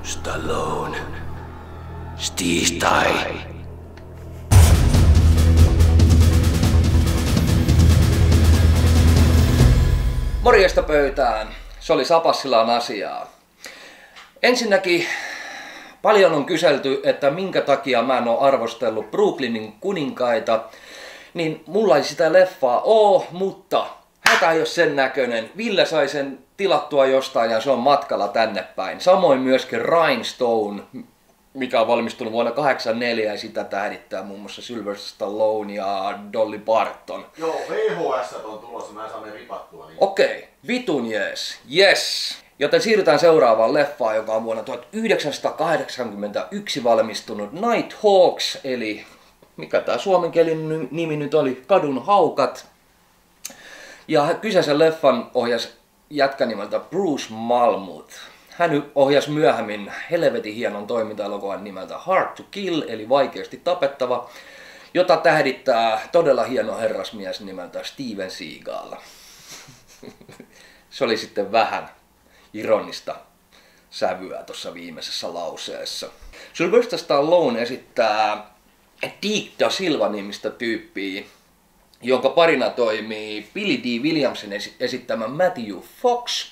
Stallone. Tiistai. Morjesta pöytään. Se oli Sapassilaan asiaa. Ensinnäkin paljon on kyselty, että minkä takia mä en ole arvostellut Brooklynin kuninkaita. Niin mulla ei sitä leffaa oo, mutta hätä ei ole sen näköinen. Ville sai sen tilattua jostain ja se on matkalla tänne päin. Samoin myöskin Rhinestone, mikä on valmistunut vuonna 1984 ja sitä tähdittää muun muassa Sylvester Stallone ja Dolly Parton. Joo, VHS on tulossa, mä saan ne ripattua. Niin. Okei, vitun jees. Yes. Joten siirrytään seuraavaan leffaan, joka on vuonna 1981 valmistunut Nighthawks, eli mikä tää suomenkielinen nimi nyt oli, Kadun haukat. Ja kyseisen leffan ohjasi jätkä nimeltä Bruce Malmuth. Hän ohjasi myöhemmin helvetin hienon toiminta-elokuvan nimeltä Hard to Kill, eli vaikeasti tapettava, jota tähdittää todella hieno herrasmies nimeltä Steven Seagal. Se oli sitten vähän ironista sävyä tuossa viimeisessä lauseessa. Sylvester Stallone esittää Deke Da Silva-nimistä tyyppiä, jonka parina toimii Billy D. Williamsin esittämä Matthew Fox.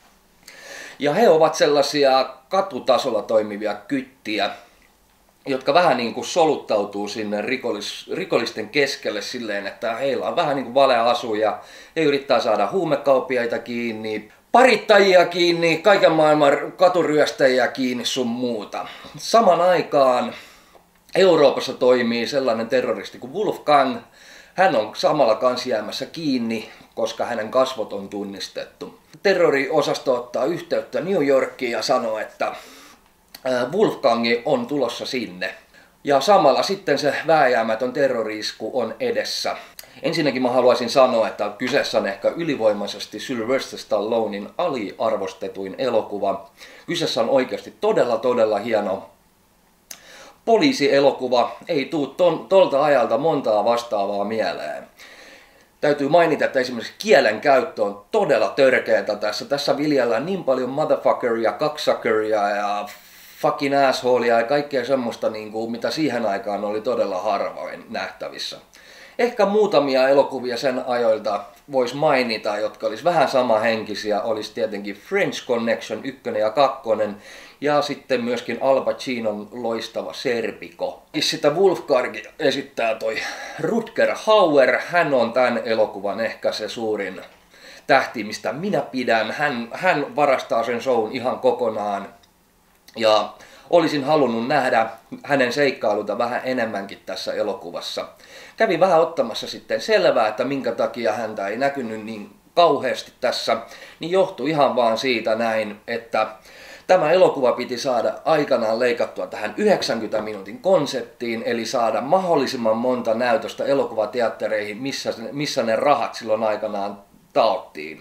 Ja he ovat sellaisia katutasolla toimivia kyttiä, jotka vähän niin kuin soluttautuu sinne rikollisten keskelle silleen, että heillä on vähän niin kuin valeasuja. He yrittää saada huumekauppiaita kiinni, parittajia kiinni, kaiken maailman katuryöstäjiä kiinni sun muuta. Saman aikaan Euroopassa toimii sellainen terroristi kuin Wolfgang. Hän on samalla kans jäämässä kiinni, koska hänen kasvot on tunnistettu. Terroriosasto ottaa yhteyttä New Yorkiin ja sanoo, että Wolfgangi on tulossa sinne. Ja samalla sitten se vääjäämätön terrori-isku on edessä. Ensinnäkin mä haluaisin sanoa, että kyseessä on ehkä ylivoimaisesti Sylvester Stallonen aliarvostetuin elokuva. Kyseessä on oikeasti todella hieno poliisielokuva. Ei tuu tolta ajalta montaa vastaavaa mieleen. Täytyy mainita, että esimerkiksi kielen käyttö on todella törkeätä tässä. Tässä viljellään niin paljon motherfuckeria, cocksuckeria ja fucking assholea ja kaikkea semmoista, mitä siihen aikaan oli todella harvoin nähtävissä. Ehkä muutamia elokuvia sen ajoilta voisi mainita, jotka olisi vähän samahenkisiä. Olisi tietenkin French Connection 1 ja 2 ja sitten myöskin Al Pacinon loistava Serpico. Sitä Wolfgang esittää toi Rutger Hauer. Hän on tämän elokuvan ehkä se suurin tähti, mistä minä pidän. Hän varastaa sen shown ihan kokonaan. Ja olisin halunnut nähdä hänen seikkailuta vähän enemmänkin tässä elokuvassa. Kävin vähän ottamassa sitten selvää, että minkä takia häntä ei näkynyt niin kauheasti tässä. Niin johtui ihan vaan siitä näin, että tämä elokuva piti saada aikanaan leikattua tähän 90 minuutin konseptiin, eli saada mahdollisimman monta näytöstä elokuvateattereihin, missä ne rahat silloin aikanaan taottiin.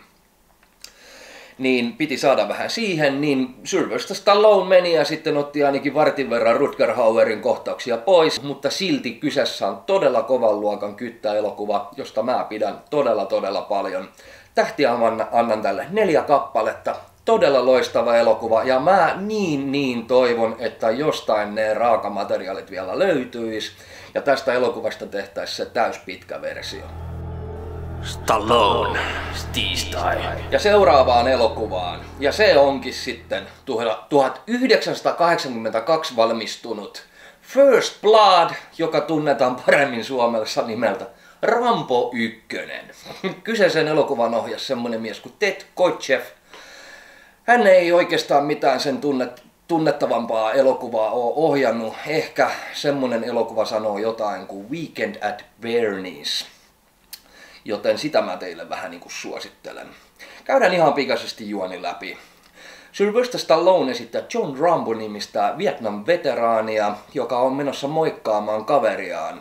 Niin piti saada vähän siihen, niin Sylvester Stallone meni ja sitten otti ainakin vartin verran Rutger Hauerin kohtauksia pois, mutta silti kyseessä on todella kovan luokan kyttäelokuva, josta mä pidän todella paljon. Tähtiä annan tälle 4 kappaletta. Todella loistava elokuva ja mä niin toivon, että jostain ne raakamateriaalit vielä löytyis ja tästä elokuvasta tehtäisiin se täyspitkä versio. Stallone. Tiistai. Ja seuraavaan elokuvaan, ja se onkin sitten 1982 valmistunut First Blood, joka tunnetaan paremmin suomessa nimeltä Rambo 1. Kyseisen elokuvan ohjasi semmonen mies kuin Ted Kotcheff. Hän ei oikeastaan mitään sen tunnettavampaa elokuvaa ole ohjannut. Ehkä semmonen elokuva sanoo jotain kuin Weekend at Bernie's. Joten sitä mä teille vähän niin kuin suosittelen. Käydään ihan pikaisesti juoni läpi. Sylvester Stallone esittää John Rambo-nimistä Vietnam-veteraania, joka on menossa moikkaamaan kaveriaan.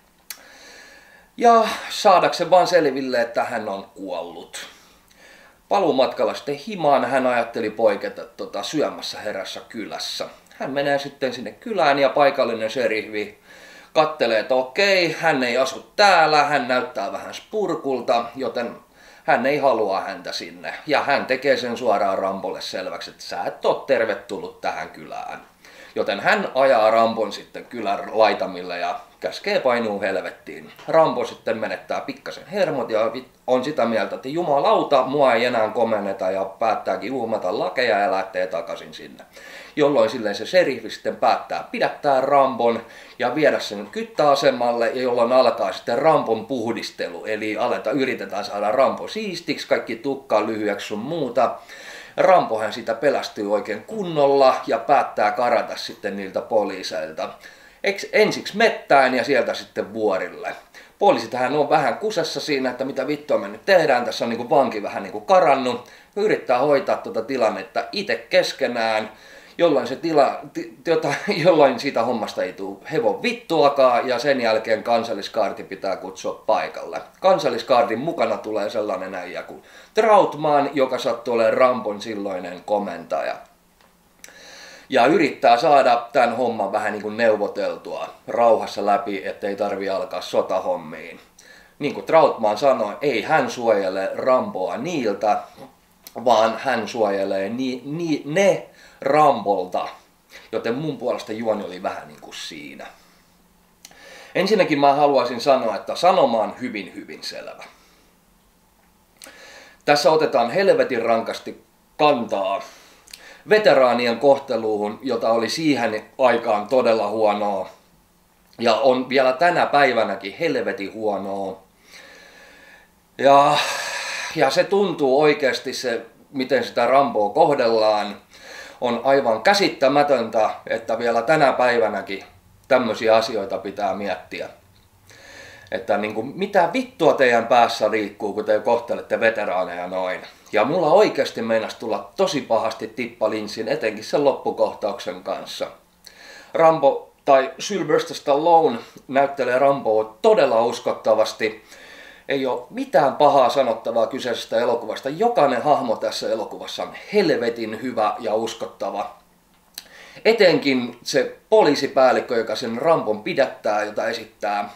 Ja saadakseen vaan selville, että hän on kuollut. Paluumatkalla sitten himaan hän ajatteli poiketa syömässä herässä kylässä. Hän menee sitten sinne kylään ja paikallinen seriffi kattelee, että okei, hän ei asu täällä, hän näyttää vähän spurkulta, joten hän ei halua häntä sinne. Ja hän tekee sen suoraan Rambolle selväksi, että sä et ole tervetullut tähän kylään. Joten hän ajaa Rambon sitten kylän laitamille ja käskee painuu helvettiin. Rambo sitten menettää pikkasen hermot ja on sitä mieltä, että jumalauta, mua ei enää komenneta ja päättääkin uhmata lakeja ja lähtee takaisin sinne. Jolloin silleen se seriffi sitten päättää pidättää Rambon ja viedä sen kyttäasemalle, ja jolloin alkaa sitten Rambon puhdistelu. Eli yritetään saada Rambo siistiksi, kaikki tukkaa lyhyeksi sun muuta. Rambohan siitä pelästyy oikein kunnolla ja päättää karata sitten niiltä poliiseilta. Ensiksi mettään ja sieltä sitten vuorille. Poliisithan on vähän kusessa siinä, että mitä vittua me nyt tehdään. Tässä on niinku vanki vähän niinku karannut. Yrittää hoitaa tuota tilannetta itse keskenään, jolloin siitä hommasta ei tule hevon vittuakaan, ja sen jälkeen kansalliskaarti pitää kutsua paikalle. Kansalliskaartin mukana tulee sellainen äijä kuin Trautman, joka sattuu olemaan Rambon silloinen komentaja. Ja yrittää saada tämän homman vähän niin kuin neuvoteltua rauhassa läpi, ettei tarvi alkaa sotahommiin. Niin kuin Trautman sanoi, ei hän suojele Ramboa niiltä, vaan hän suojelee ne Rambolta. Joten mun puolesta juoni oli vähän niin kuin siinä. Ensinnäkin mä haluaisin sanoa, että sanoma on hyvin selvä. Tässä otetaan helvetin rankasti kantaa veteraanien kohteluun, jota oli siihen aikaan todella huonoa. Ja on vielä tänä päivänäkin helvetin huonoa. Ja se tuntuu oikeasti se, miten sitä Ramboa kohdellaan. On aivan käsittämätöntä, että vielä tänä päivänäkin tämmöisiä asioita pitää miettiä. Että niin kuin, mitä vittua teidän päässä liikkuu, kun te kohtelette veteraaneja noin. Ja mulla oikeasti meinasi tulla tosi pahasti tippalinssin, etenkin sen loppukohtauksen kanssa. Rambo tai Sylvester Stallone näyttelee Ramboa todella uskottavasti. Ei ole mitään pahaa sanottavaa kyseisestä elokuvasta. Jokainen hahmo tässä elokuvassa on helvetin hyvä ja uskottava. Etenkin se poliisipäällikkö, joka sen Rambon pidättää, jota esittää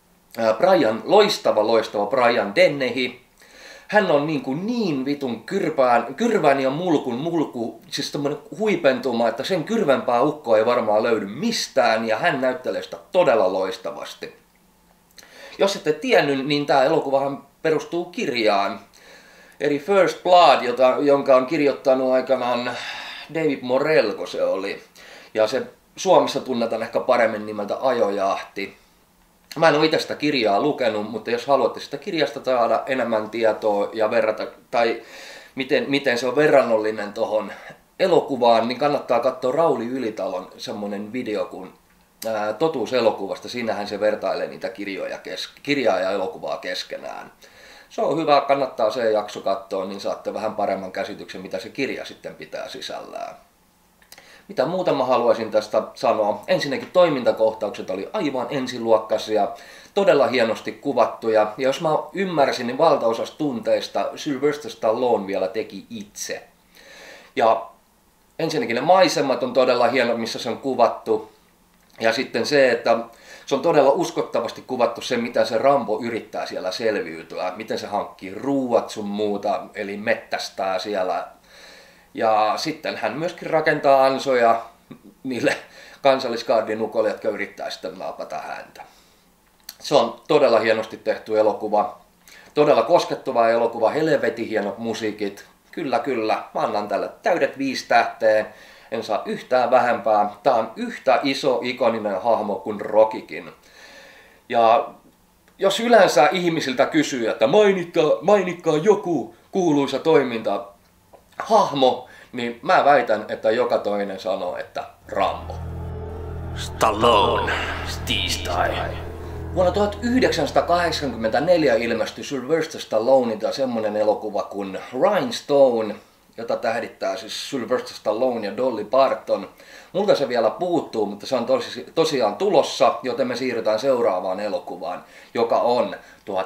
loistava Brian Dennehy. Hän on niin vitun kyrvään ja mulku, siis tommonen huipentuma, että sen kyrvempää ukkoa ei varmaan löydy mistään, ja hän näyttelee sitä todella loistavasti. Jos ette tiennyt, niin tämä elokuvahan perustuu kirjaan, eli First Blood, jonka on kirjoittanut aikanaan David Morrell, se oli. Ja se Suomessa tunnetaan ehkä paremmin nimeltä Ajojahti. Mä en ole itse sitä kirjaa lukenut, mutta jos haluatte sitä kirjasta saada enemmän tietoa ja verrata, tai miten se on verrannollinen tuohon elokuvaan, niin kannattaa katsoa Rauli Ylitalon semmonen video kuin Totuus elokuvasta. Siinähän se vertailee niitä kirjaa ja elokuvaa keskenään. Se on hyvä, kannattaa se jakso katsoa, niin saatte vähän paremman käsityksen, mitä se kirja sitten pitää sisällään. Mitä muuta mä haluaisin tästä sanoa? Ensinnäkin toimintakohtaukset oli aivan ensiluokkaisia, todella hienosti kuvattuja. Ja jos mä ymmärsin, niin valtaosasta tunteista Sylvester Stallone vielä teki itse. Ja ensinnäkin ne maisemat on todella hieno, missä se on kuvattu. Ja sitten se, että se on todella uskottavasti kuvattu se, mitä se Rambo yrittää siellä selviytyä. Miten se hankkii ruuat sun muuta, eli mettästää siellä. Ja sitten hän myöskin rakentaa ansoja niille kansalliskaardin ukoille, jotka yrittää sitten naapata häntä. Se on todella hienosti tehty elokuva. Todella koskettava elokuva, helvetin hienot musiikit. Kyllä, mä annan tälle täydet 5 tähteä. En saa yhtään vähempää. Tää on yhtä iso ikoninen hahmo kuin Rockykin. Ja jos yleensä ihmisiltä kysyy, että mainitkaa joku kuuluisa hahmo, niin mä väitän, että joka toinen sanoo, että Rambo. Stallone, tiistai. Vuonna 1984 ilmestyi Sylvester Stallonelta semmonen elokuva kuin Rhinestone, jota tähdittää siis Sylvester Stallone ja Dolly Parton. Multa se vielä puuttuu, mutta se on tosiaan tulossa, joten me siirrytään seuraavaan elokuvaan, joka on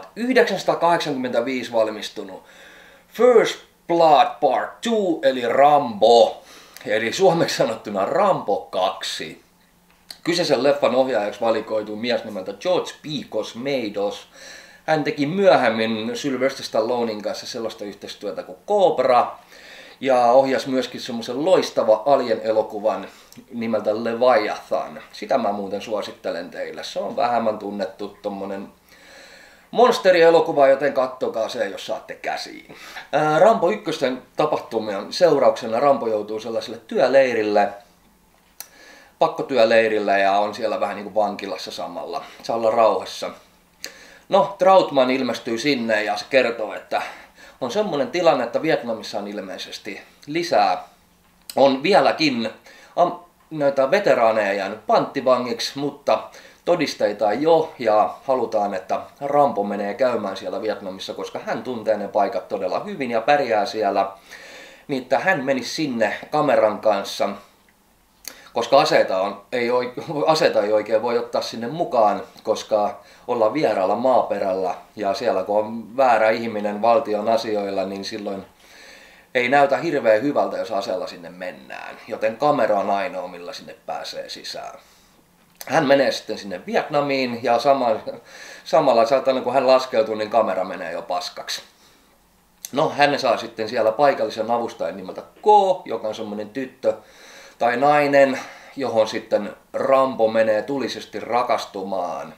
1985 valmistunut First Blood Part 2, eli Rambo, eli suomeksi sanottuna Rambo 2. Kyseisen leffan ohjaajaksi valikoitui mies nimeltä George P. Cosmatos. Hän teki myöhemmin Sylvester Stallonen kanssa sellaista yhteistyötä kuin Cobra ja ohjasi myöskin semmoisen loistava Alien-elokuvan nimeltä Leviathan. Sitä mä muuten suosittelen teille. Se on vähemmän tunnettu tommonen monsterielokuva, joten kattokaa se, jos saatte käsiin. Rambo 1 tapahtumien seurauksena Rambo joutuu sellaiselle työleirille, pakkotyöleirillä ja on siellä vähän niin kuin vankilassa samalla. Saa olla rauhassa. No, Trautman ilmestyy sinne ja se kertoo, että on semmoinen tilanne, että Vietnamissa on ilmeisesti on vieläkin näitä veteraaneja jäänyt panttivangiksi, mutta todisteita ei ole ja halutaan, että Rambo menee käymään siellä Vietnamissa, koska hän tuntee ne paikat todella hyvin ja pärjää siellä. Niin, että hän menisi sinne kameran kanssa, koska aseita ei oikein voi ottaa sinne mukaan, koska ollaan vieraalla maaperällä ja siellä kun on väärä ihminen valtion asioilla, niin silloin ei näytä hirveän hyvältä, jos aseella sinne mennään. Joten kamera on ainoa, millä sinne pääsee sisään. Hän menee sitten sinne Vietnamiin ja samalla saatana kun hän laskeutuu, niin kamera menee jo paskaksi. No, hän saa sitten siellä paikallisen avustajan nimeltä Ko, joka on semmoinen tyttö tai nainen, johon sitten Rambo menee tulisesti rakastumaan.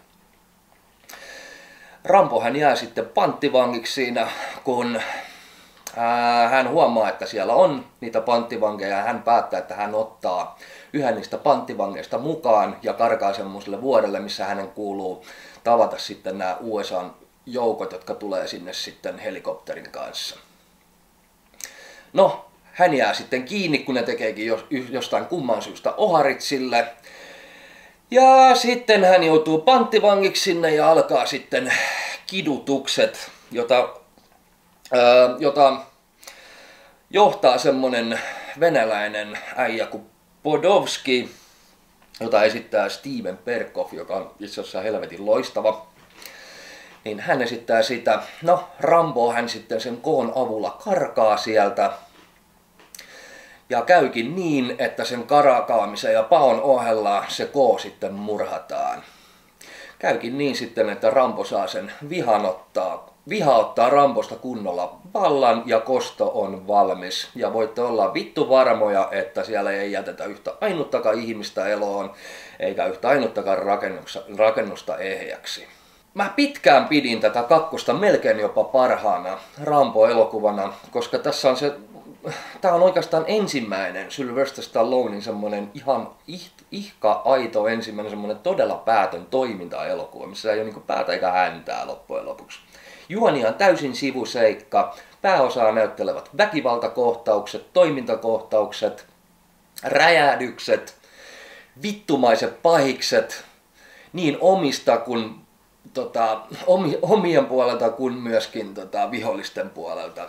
Rambo hän jää sitten panttivangiksi siinä, kun hän huomaa, että siellä on niitä panttivankeja ja hän päättää, että hän ottaa yhden niistä panttivangeista mukaan ja karkaa semmoiselle vuodelle, missä hänen kuuluu tavata sitten nämä USAn joukot, jotka tulee sinne sitten helikopterin kanssa. No, hän jää sitten kiinni, kun ne tekeekin jostain kumman syystä oharit sille. Ja sitten hän joutuu panttivangiksi sinne ja alkaa sitten kidutukset, jota johtaa semmonen venäläinen äijä kuin Podovski, jota esittää Steven Perkoff, joka on itse asiassa helvetin loistava. Niin hän esittää sitä. No, Rambo hän sitten sen koon avulla karkaa sieltä. Ja käykin niin, että sen karakaamisen ja paon ohella se Ko sitten murhataan. Käykin niin sitten, että Rambo saa sen viha ottaa Rambosta kunnolla vallan ja kosto on valmis. Ja voitte olla vittu varmoja, että siellä ei jätetä yhtä ainuttakaan ihmistä eloon, eikä yhtä ainuttakaan rakennusta ehjäksi. Mä pitkään pidin tätä kakkosta melkein jopa parhaana Rambo-elokuvana, koska tässä on tää on oikeastaan ensimmäinen Sylvester Stallonen semmonen ihan aito ensimmäinen semmonen todella päätön toimintaelokuva, missä ei ole niinku päätä eikä häntää loppujen lopuksi. Juoni on täysin sivuseikka, pääosaa näyttelevät väkivaltakohtaukset, toimintakohtaukset, räjähdykset, vittumaiset pahikset, niin omista kuin omien puolelta kuin myöskin vihollisten puolelta.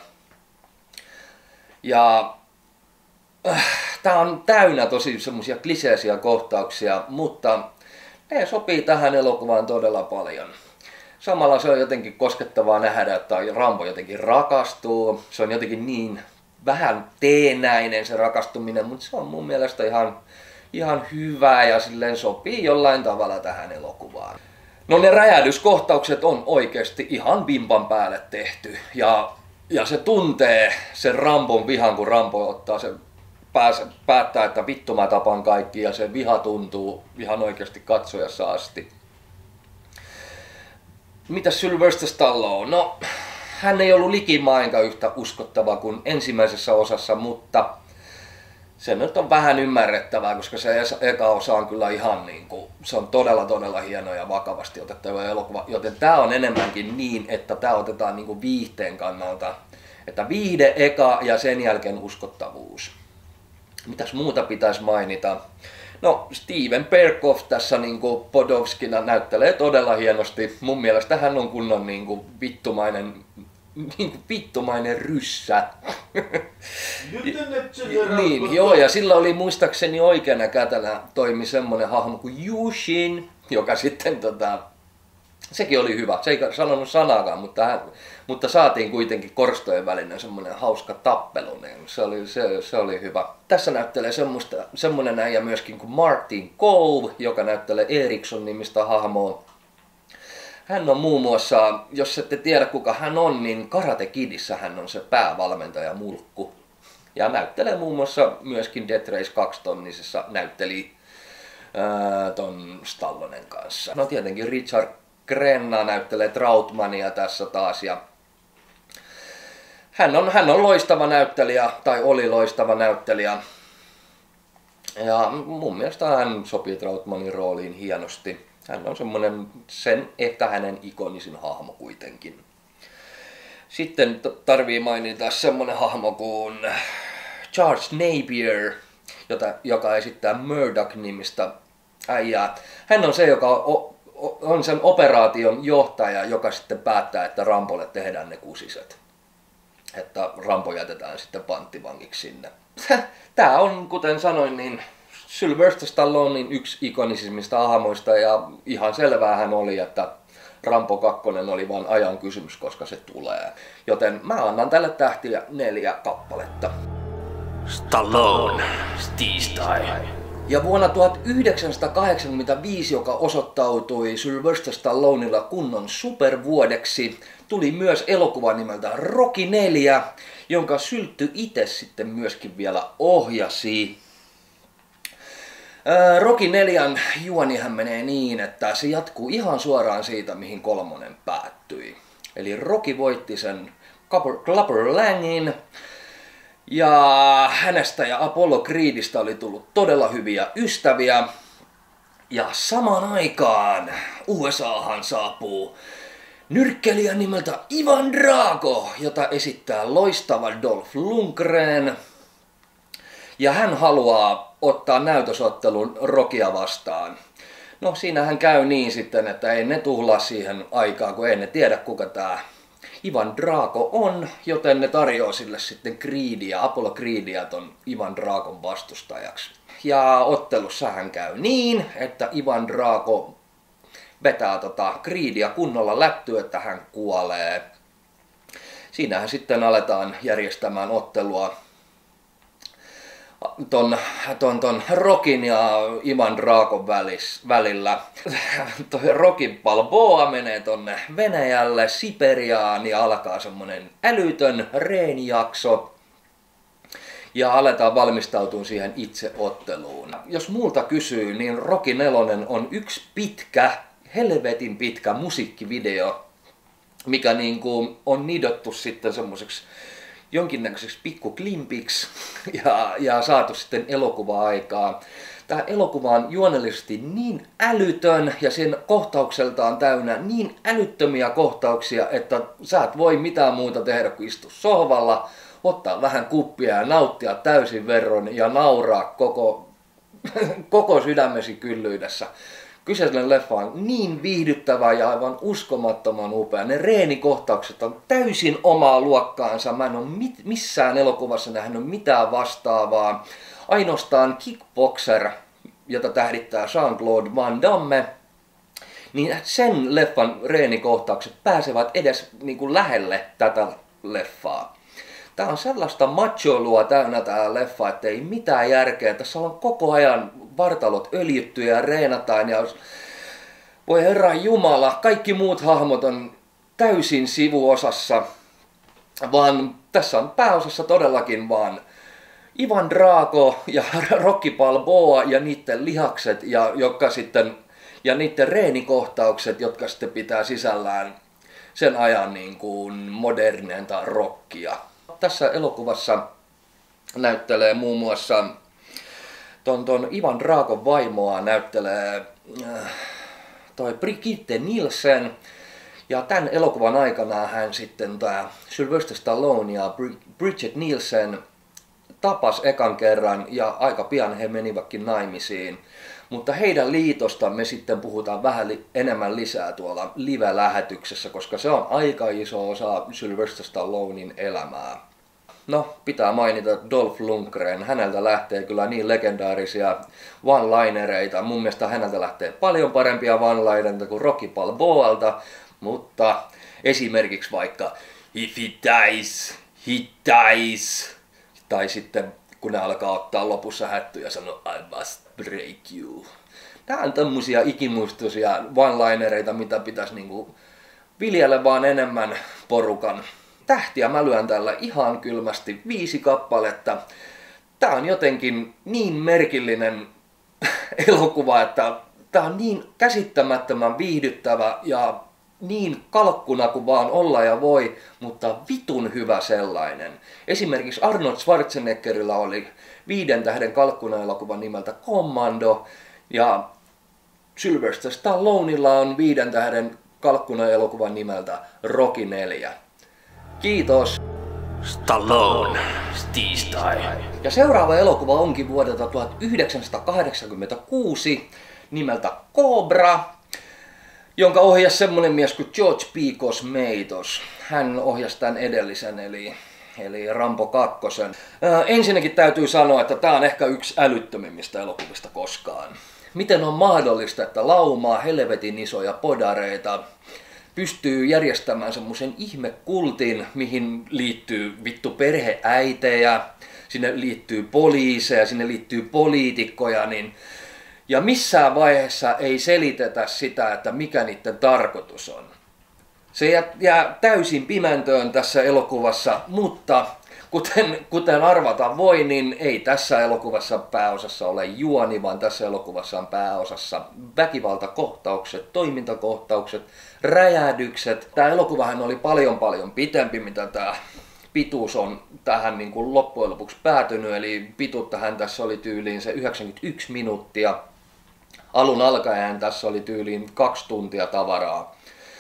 Ja tää on täynnä tosi semmosia kliseisiä kohtauksia, mutta ne sopii tähän elokuvaan todella paljon. Samalla se on jotenkin koskettavaa nähdä, että Rambo jotenkin rakastuu. Se on jotenkin niin vähän teenäinen se rakastuminen, mutta se on mun mielestä ihan hyvä ja silleen sopii jollain tavalla tähän elokuvaan. No ne räjähdyskohtaukset on oikeasti ihan vimpan päälle tehty ja se tuntee sen Rambon vihan, kun Rambo ottaa sen päättää, että vittu mä tapan kaikki ja se viha tuntuu ihan oikeasti katsojassa asti. Mitäs Sylvester Stallone? No, hän ei ollut likimainkaan yhtä uskottava kuin ensimmäisessä osassa, mutta se nyt on vähän ymmärrettävää, koska se eka osa on kyllä ihan se on todella hieno ja vakavasti otettava elokuva, joten tää on enemmänkin niin, että tää otetaan viihteen kannalta, että viihde eka ja sen jälkeen uskottavuus. Mitäs muuta pitäisi mainita? No, Steven Perkoff tässä Podovskina näyttelee todella hienosti. Mun mielestä hän on kunnon vittumainen ryssä. Niin, joo, ja sillä oli muistaakseni oikeana kätänä toimi semmonen hahmo kuin Yushin, joka sitten sekin oli hyvä. Se ei sanonut sanaakaan, mutta saatiin kuitenkin korstojen välinen semmoinen hauska tappelu, niin se oli hyvä. Tässä näyttelee semmoinen äijä myöskin kuin Martin Kove, joka näyttelee Eriksson nimistä hahmoa. Hän on muun muassa, jos ette tiedä kuka hän on, niin Karate Kidissä hän on se päävalmentaja Mulkku. Ja näyttelee muun muassa myöskin Death Race 2-tonnisessa näytteli ton Stallonen kanssa. No tietenkin Richard Crenna näyttelee Trautmania tässä taas. Ja hän on loistava näyttelijä, tai oli loistava näyttelijä. Ja mun mielestä hän sopii Trautmanin rooliin hienosti. Hän on semmonen sen ehkä hänen ikonisin hahmo kuitenkin. Sitten tarvii mainita semmonen hahmo kuin Charles Napier, joka esittää Murdoch-nimistä äijää. Hän on se, joka on sen operaation johtaja, joka sitten päättää, että Rambolle tehdään ne kusiset. Että Rambo jätetään sitten panttivangiksi sinne. Tää on, kuten sanoin, niin Sylvester Stallonen yksi ikonisimmista hahmoista, ja ihan selvää hän oli, että Rambo 2 oli vain ajan kysymys, koska se tulee. Joten mä annan tälle tähtiä 4 kappaletta. Stallone, tiistai. Ja vuonna 1985, joka osoittautui Sylvester Stallonella kunnon supervuodeksi, tuli myös elokuva nimeltä Rocky 4, jonka Syltty itse sitten myöskin vielä ohjasi. Rocky 4 juonihan menee niin, että se jatkuu ihan suoraan siitä, mihin 3 päättyi. Eli Rocky voitti sen Clubber Langin, ja hänestä ja Apollo Creedistä oli tullut todella hyviä ystäviä. Ja samaan aikaan USAhan saapuu nyrkkeilijä nimeltä Ivan Drago, jota esittää loistava Dolph Lundgren. Ja hän haluaa ottaa näytösottelun Rockia vastaan. No siinähän käy niin sitten, että ei ne tuhlaa siihen aikaan, kun ei ne tiedä kuka tää Ivan Drago on, joten ne tarjoaa sille sitten Creedia, Apollo Creedia ton Ivan Dragon vastustajaksi. Ja ottelussa hän käy niin, että Ivan Drago vetää Creedia kunnolla lättyä, että hän kuolee. Siinähän sitten aletaan järjestämään ottelua ton Rockin ja Ivan Dragon välillä. Rocky Balboa menee tonne Venäjälle, Siperiaan, ja alkaa semmonen älytön reenijakso. Ja aletaan valmistautua siihen itse otteluun. Jos multa kysyy, niin Rocky 4 on yksi helvetin pitkä musiikkivideo, mikä niinku on nidottu sitten semmoiseksi jonkinnäköiseksi pikkuklimpiksi ja saatu sitten elokuva-aikaa. Tämä elokuva on juonellisesti niin älytön ja sen kohtaukseltaan täynnä niin älyttömiä kohtauksia, että sä et voi mitään muuta tehdä kuin istua sohvalla, ottaa vähän kuppia ja nauttia täysin verron ja nauraa koko sydämesi kyllyydessä. Kyseinen leffa on niin viihdyttävä ja aivan uskomattoman upea. Ne reenikohtaukset on täysin omaa luokkaansa. Mä en ole missään elokuvassa nähnyt mitään vastaavaa. Ainoastaan Kickboxer, jota tähdittää Jean-Claude Van Damme, niin sen leffan reenikohtaukset pääsevät edes niin kuin lähelle tätä leffaa. Tää on sellaista machoilua täynnä tää leffa, että ei mitään järkeä. Tässä on koko ajan vartalot öljytty ja reenataan ja voi herran jumala, kaikki muut hahmot on täysin sivuosassa, vaan tässä on pääosassa todellakin vaan Ivan Drago ja Rocky Balboa ja niiden lihakset ja niiden reenikohtaukset, jotka sitten pitää sisällään sen ajan niin kuin moderneinta rockia. Tässä elokuvassa näyttelee muun muassa ton Ivan Dragon vaimoa näyttelee toi Brigitte Nielsen. Ja tämän elokuvan aikana hän sitten Sylvester Stallone ja Bridget Nielsen tapas ekan kerran ja aika pian he menivätkin naimisiin. Mutta heidän liitosta me sitten puhutaan vähän enemmän lisää tuolla live-lähetyksessä, koska se on aika iso osa Sylvester Stallonen elämää. No, pitää mainita Dolph Lundgren. Häneltä lähtee kyllä niin legendaarisia one-linereita. Mun mielestä häneltä lähtee paljon parempia one-linereita kuin Rocky Balboalta. Mutta esimerkiksi vaikka if he dies, he dies. Tai sitten kun ne alkaa ottaa lopussa hättyä ja sanoo I must break you. Tää on tämmösiä ikimuistoisia one-linereita, mitä pitäisi niinku viljellä vaan enemmän porukan. Tähtiä mä lyön tällä ihan kylmästi 5 kappaletta. Tää on jotenkin niin merkillinen elokuva, että tää on niin käsittämättömän viihdyttävä ja niin kalkkuna kuin vaan olla ja voi, mutta vitun hyvä sellainen. Esimerkiksi Arnold Schwarzeneggerillä oli 5 tähden kalkkuna-elokuva nimeltä Commando ja Sylvester Stallonella on 5 tähden kalkkuna-elokuvan nimeltä Rocky 4. Kiitos! Stallone, tiistai. Ja seuraava elokuva onkin vuodelta 1986 nimeltä Cobra, jonka ohjasi semmonen mies kuin George P. Cosmatos. Hän ohjasi tämän edellisen eli Rambo 2. Ensinnäkin täytyy sanoa, että tää on ehkä yksi älyttömimmistä elokuvista koskaan. Miten on mahdollista, että laumaa helvetin isoja podareita pystyy järjestämään semmoisen ihmekultin, mihin liittyy vittu perheäitejä, sinne liittyy poliiseja, sinne liittyy poliitikkoja, ja missään vaiheessa ei selitetä sitä, että mikä niiden tarkoitus on. Se jää täysin pimentoon tässä elokuvassa, mutta kuten arvata voi, niin ei tässä elokuvassa pääosassa ole juoni, vaan tässä elokuvassa on pääosassa väkivaltakohtaukset, toimintakohtaukset, räjähdykset. Tämä elokuvahan oli paljon pitempi, mitä tämä pituus on tähän niin kuin loppujen lopuksi päätynyt, eli pituuttahan tässä oli tyyliin se 91 minuuttia. Alun alkaen tässä oli tyyliin 2 tuntia tavaraa.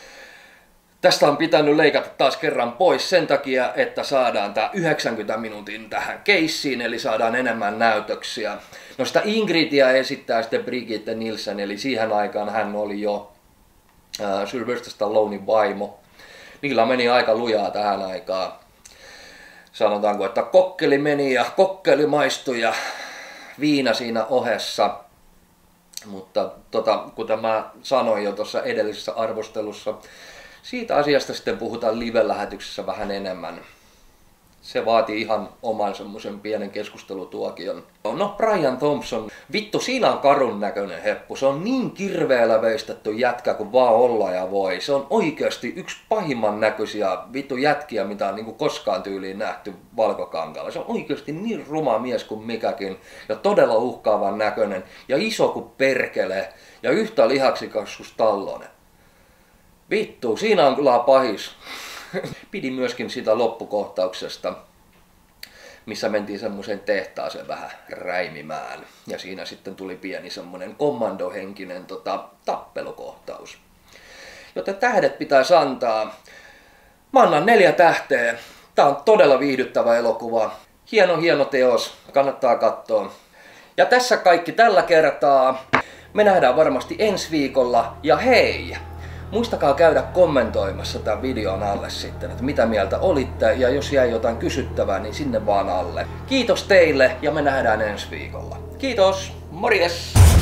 Tästä on pitänyt leikata taas kerran pois sen takia, että saadaan tämä 90 minuutin tähän keissiin, eli saadaan enemmän näytöksiä. No sitä Ingridia esittää sitten Brigitte Nielsen, eli siihen aikaan hän oli jo Sylvester Stallonen vaimo. Niillä meni aika lujaa tähän aikaan. Sanotaanko, että kokkeli meni ja kokkeli maistui ja viina siinä ohessa. Mutta kuten mä sanoin jo tuossa edellisessä arvostelussa, siitä asiasta sitten puhutaan live-lähetyksessä vähän enemmän. Se vaatii ihan oman semmoisen pienen keskustelutuokion. No Brian Thompson, vittu siinä on karun näköinen heppu. Se on niin kirveellä veistetty jätkä kuin vaan olla ja voi. Se on oikeasti yksi pahimman näköisiä vittu jätkiä, mitä on niinku koskaan tyyliin nähty valkokankalla. Se on oikeasti niin ruma mies kuin mikäkin ja todella uhkaavan näköinen ja iso kuin perkele ja yhtä lihaksikas kuin Stallone. Vittu, siinä on kyllä pahis. Pidin myöskin sitä loppukohtauksesta, missä mentiin semmoiseen tehtaaseen vähän räimimään. Ja siinä sitten tuli pieni semmoinen kommandohenkinen tappelukohtaus. Joten tähdet pitäisi antaa. Mä annan 4 tähteä. Tää on todella viihdyttävä elokuva. Hieno teos. Kannattaa katsoa. Ja tässä kaikki tällä kertaa. Me nähdään varmasti ensi viikolla. Ja hei! Muistakaa käydä kommentoimassa tämän videon alle sitten, että mitä mieltä olitte, ja jos jäi jotain kysyttävää, niin sinne vaan alle. Kiitos teille, ja me nähdään ensi viikolla. Kiitos, morjes!